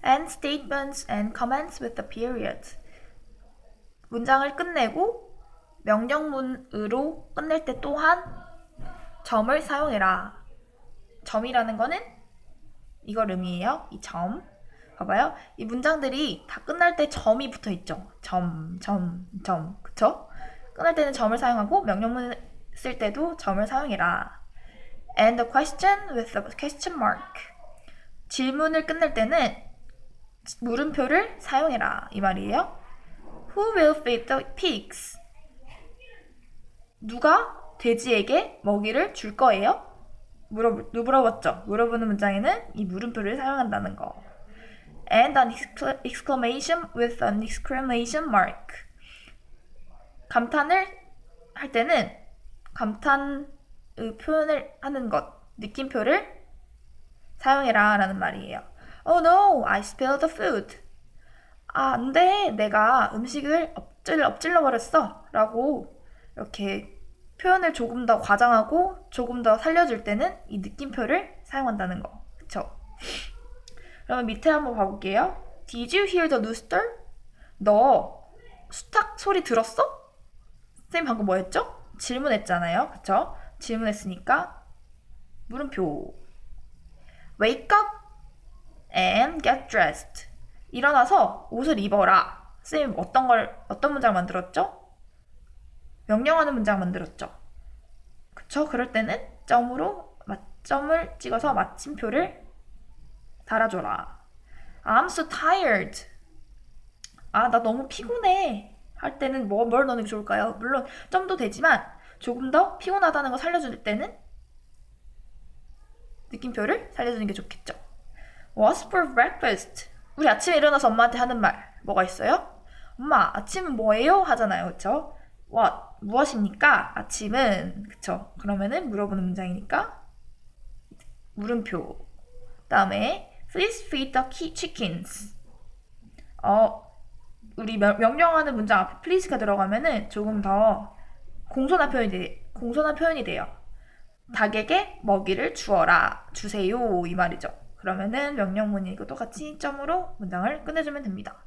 End statements and comments with the period. 문장을 끝내고 명령문으로 끝낼 때 또한 점을 사용해라. 점이라는 거는 이걸 의미해요. 이 점. 봐봐요. 이 문장들이 다 끝날 때 점이 붙어 있죠. 점. 그쵸? 끝날 때는 점을 사용하고 명령문 쓸 때도 점을 사용해라. And the question with the question mark. 질문을 끝낼 때는 물음표를 사용해라. 이 말이에요. Who will feed the pigs? 누가 돼지에게 먹이를 줄 거예요? 물어봤죠. 물어보는 문장에는 이 물음표를 사용한다는 거. And an exclamation with an exclamation mark. 감탄을 할 때는 감탄의 표현을 하는 것, 느낌표를 사용해라 라는 말이에요. Oh no, I spilled the food. 아, 안 돼. 내가 음식을 엎질러 버렸어. 라고 이렇게 표현을 조금 더 과장하고 조금 더 살려줄 때는 이 느낌표를 사용한다는 거. 그쵸? 그러면 밑에 한번 봐볼게요. Did you hear the rooster? 너 수탉 소리 들었어? 쌤 방금 뭐 했죠? 질문했잖아요. 그쵸? 질문했으니까 물음표. Wake up and get dressed. 일어나서 옷을 입어라. 쌤 어떤 문장 만들었죠? 명령하는 문장 만들었죠. 그쵸? 그럴 때는 점을 찍어서 마침표를 달아줘라. I'm so tired. 아, 나 너무 피곤해. 할 때는 뭘 넣는 게 좋을까요? 물론 점도 되지만 조금 더 피곤하다는 거 살려줄 때는 느낌표를 살려주는 게 좋겠죠. What's for breakfast? 우리 아침에 일어나서 엄마한테 하는 말 뭐가 있어요? 엄마, 아침은 뭐예요? 하잖아요. 그쵸? What? 무엇입니까? 아침은. 그쵸? 그러면은 물어보는 문장이니까 물음표. 다음에 Please feed the chickens. 우리 명령하는 문장 앞에 please가 들어가면은 조금 더 공손한 표현이 돼요. 닭에게 먹이를 주세요. 이 말이죠. 그러면은 명령문이고 똑같이 점으로 문장을 끝내주면 됩니다.